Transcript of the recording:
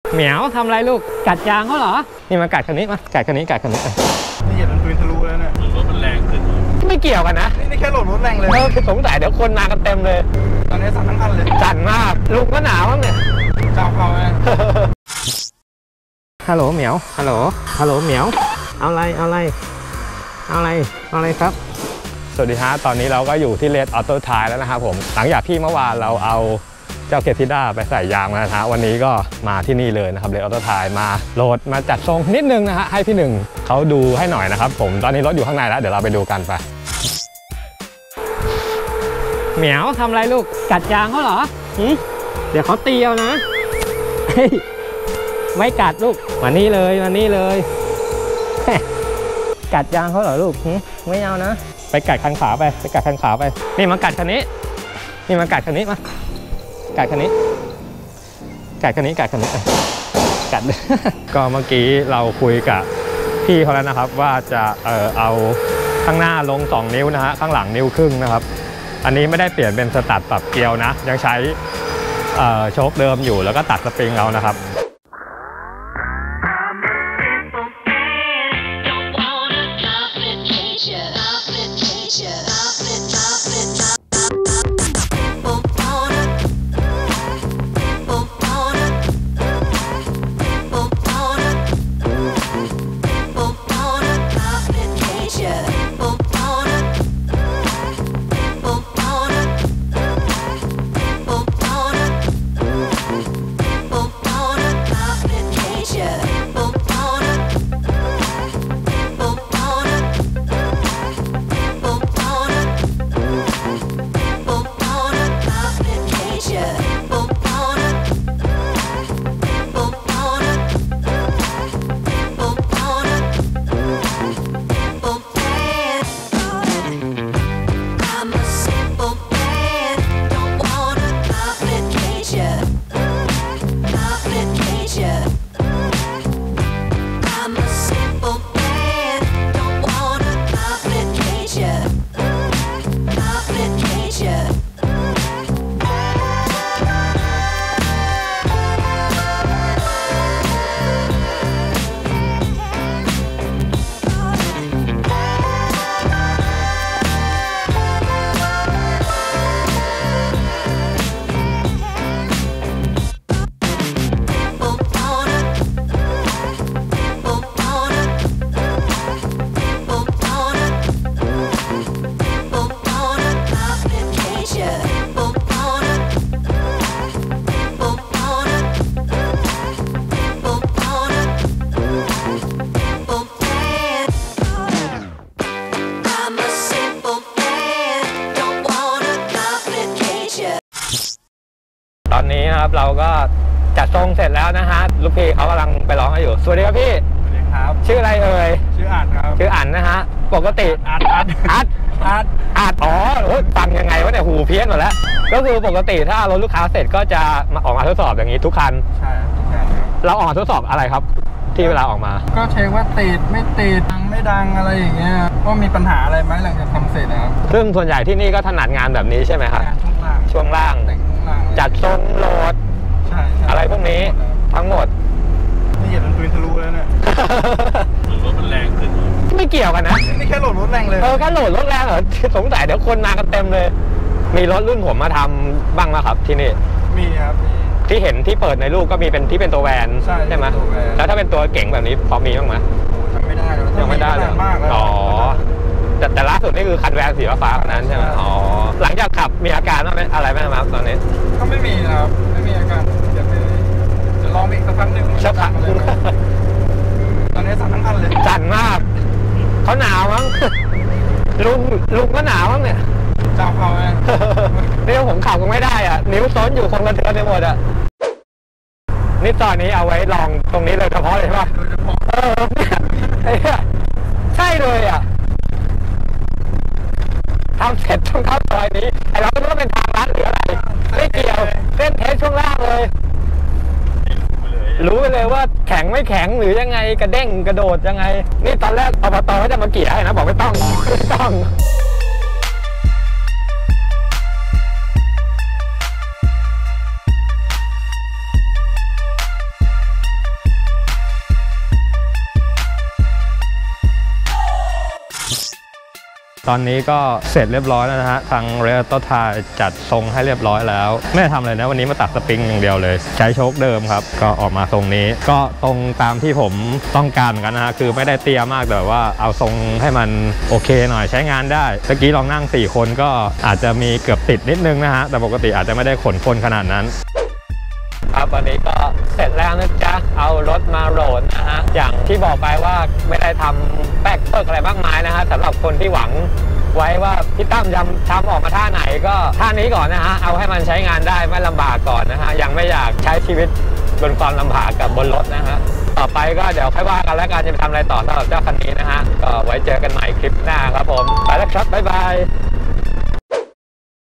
เหมียวทำอะไรลูกกัดยางเขาเหรอนี่มากัดคันนี้มากัดคันนี้กัดคันนี้นี่เหยียบมันปืนทะลุแล้วเนี่ยรถมันแรงขึ้นไม่เกี่ยวกันนะนี่แค่โหลดรถแรงเลยคือสงสัยเดี๋ยวคนมากันเต็มเลยตอนนี้สั่นทั้งคันเลยสั่นมากลุงก็หนาวมั้งเนี่ยเจ้าเขาไงฮัลโหลเหมียวฮัลโหลฮัลโหลเหมียวเอาอะไรเอาอะไรเอาอะไรเอาอะไรครับสวัสดีฮะตอนนี้เราก็อยู่ที่เลดออโต้ไทยแล้วนะครับผมหลังจากที่เมื่อวานเราเอาเจ้าเกทิด้าไปใส่ยางมานะฮะวันนี้ก็มาที่นี่เลยนะครับเลดออโต้ไทยมาโหลดมาจัดทรงนิดนึงนะฮะให้พี่หนึ่งเขาดูให้หน่อยนะครับผมตอนนี้รถอยู่ข้างในแล้วเดี๋ยวเราไปดูกันไปเหมียวทำอะไรลูกกัดยางเขาเหรอเดี๋ยวเขาตีเอานะไม่กัดลูกมานี่เลยมานี่เลยกัดยางเขาเหรอลูกไม่เอานะไปกัดคันขาไปกัดคันขาไปนี่มากัดคันนี้นี่มากัดคันนี้มากัดคันนี้กัดคันนี้กัดคันนี้กัดก็เมื่อกี้เราคุยกับพี่เขาแล้วนะครับว่าจะเอาข้างหน้าลง2นิ้วนะฮะข้างหลังนิ้วครึ่งนะครับอันนี้ไม่ได้เปลี่ยนเป็นสตัดปรับเกลียวนะยังใช้โชคเดิมอยู่แล้วก็ตัดสปริงเอานะครับตอนนี้นะครับเราก็จัดทรงเสร็จแล้วนะฮะลูกพี่เขากำลังไปร้องอยู่สวัสดีครับพี่สวัสดีครับชื่ออะไรเอ่ยชื่ออัดครับชื่ออัดนะฮะปกติอัดอ๋อฟังยังไงวะเนี่ยหูเพี้ยนหมดแล้วก็คือปกติถ้ารถลูกค้าเสร็จก็จะมาออกมาทดสอบอย่างนี้ทุกคันใช่ทุกคันเราออกมาทดสอบอะไรครับที่เวลาออกมาก็เช็คว่าติดไม่ติดดังไม่ดังอะไรอย่างเงี้ยว่ามีปัญหาอะไรไหมหลังจากทำเสร็จนะครับซึ่งส่วนใหญ่ที่นี่ก็ถนัดงานแบบนี้ใช่ไหมครับช่วงล่างจัดทรงโหลดอะไรพวกนี้ทั้งหมดนี่เหยียบมันปืนทะลุแล้วเนี่ยรถมันแรงขึ้นไม่เกี่ยวกันนะนี่แค่โหลดรถแรงเลยแค่โหลดรถแรงเหรอสงสัยเดี๋ยวคนมากันเต็มเลยมีรถรุ่นผมมาทำบ้างไหมครับที่นี่มีครับที่เห็นที่เปิดในรูปก็มีเป็นที่เป็นตัวแวนใช่ไหมแล้วถ้าเป็นตัวเก๋งแบบนี้พอมีบ้างไหมทำไม่ได้ยังไม่ได้เลยอ๋อแต่ล่าสุดนี่คือคันแวนสีฟ้านั้นใช่ไหมอ๋อหลังจากขับมีอาการอะไรไหมครับตอนนี้ก็ไม่มีครับไม่มีอาการจะลองอีกสักครั้งหนึ่งสักครั้งตอนนี้สั่นทั้งคันเลยสั่นมากเขาหนาวมั้งลุงก็หนาวมั้งเนี่ยเจ้าเขาไงนี่ผมขับก็ไม่ได้อ่ะนิ้วซ้อนอยู่คงกระเทือนไปหมดอ่ะนี่ตอนนี้เอาไว้ลองตรงนี้เลยเฉพาะเลยใช่ป่ะเนี่ยใช่เลยอ่ะทำเสร็จต้องเข้าซอยนี้ไอเราก็รู้ว่าเป็นทางลัดหรืออะไรไม่เกี่ยวเส้นเทสช่วงล่างเลยรู้ไปเลยว่าแข็งไม่แข็งหรือยังไงกระเด้งกระโดดยังไงนี่ตอนแรกอบตเขาจะมาเกี่ยให้นะบอกไม่ต้องตอนนี้ก็เสร็จเรียบร้อยแล้วนะฮะทางเรอัลโตไทยจัดทรงให้เรียบร้อยแล้วไม่ได้ทำอะไรนะวันนี้มาตัดสปริงอย่างเดียวเลยใช้โชคเดิมครับก็ออกมาทรงนี้ก็ตรงตามที่ผมต้องการเหมือนกันนะฮะคือไม่ได้เตี้ยมากแต่ว่าเอาทรงให้มันโอเคหน่อยใช้งานได้เมื่อกี้ลองนั่ง4คนก็อาจจะมีเกือบติดนิดนึงนะฮะแต่ปกติอาจจะไม่ได้ขนคนขนาดนั้นครับวันนี้ก็เสร็จแล้วนะจ๊ะเอารถมาโหลดนะฮะอย่างที่บอกไปว่าไม่ได้ทำแป๊กเปิกอะไรมากมายนะฮะสำหรับคนที่หวังไว้ว่าพี่ตั้มทำออกมาท่าไหนก็ท่านี้ก่อนนะฮะเอาให้มันใช้งานได้ไม่ลำบากก่อนนะฮะยังไม่อยากใช้ชีวิตบนความลำบากกับบนรถนะฮะต่อไปก็เดี๋ยวค่อยว่ากันแล้วกันจะไปทำอะไรต่อสำหรับเจ้าคันนี้นะฮะก็ไว้เจอกันใหม่คลิปหน้าครับผมไปแล้วครับบ๊ายบาย